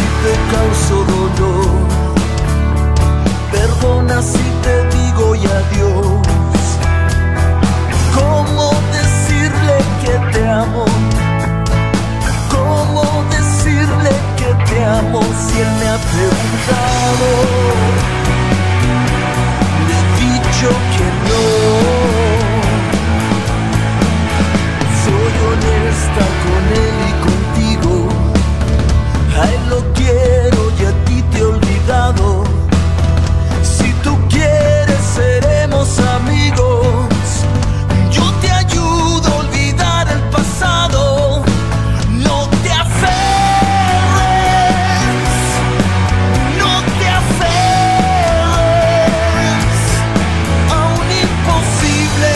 si te causo dolor. Perdona si te digo y adiós. ¿Cómo decirle que te amo? ¿Cómo decirle que te amo si él me ha preguntado? Le he dicho que no. Soy honesta con él y contigo. A él lo quiero y a ti te he olvidado. Si tú quieres seremos amigos. Yo te ayudo a olvidar el pasado. No te aferres, no te aferres a un imposible.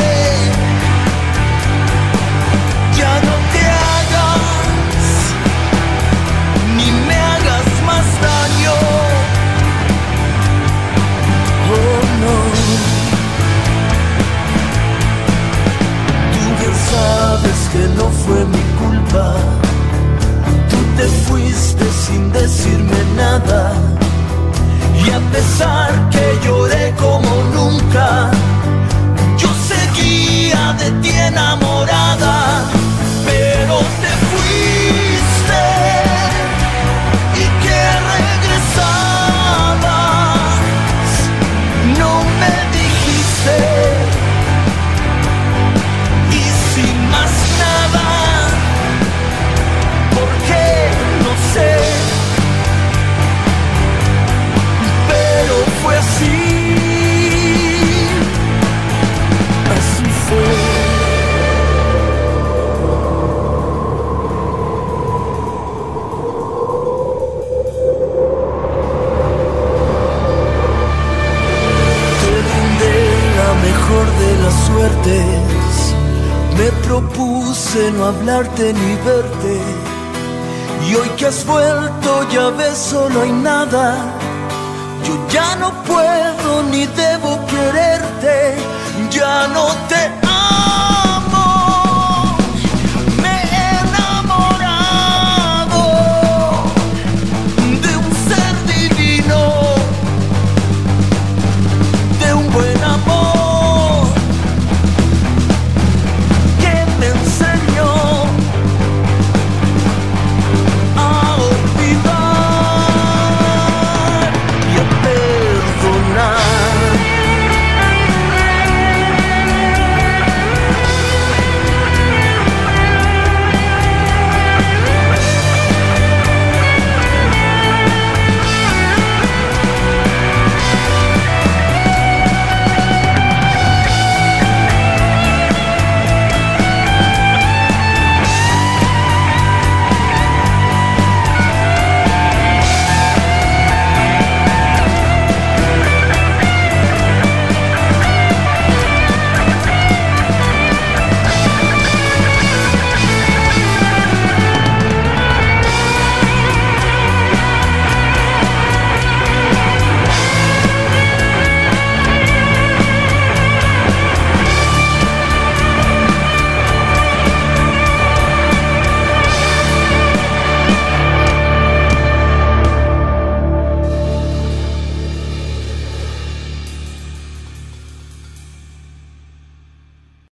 Ya no te hagas, ni me hagas más daño. Oh no. Tú bien sabes que no fue mi culpa. Tú te fuiste sin decirme nada. Y a pesar que lloré como nunca, yo seguía de ti enamorada. Pero te fuiste y que regresabas. No me dijiste. Y sin más nada, ¿por qué? No sé. Pero fue así. Así fue. Te brindé la mejor de las suertes. Me propuse no hablarte ni verte. Y hoy que has vuelto ya ves, solo hay nada. Yo ya no puedo ni debo quererte. Ya no te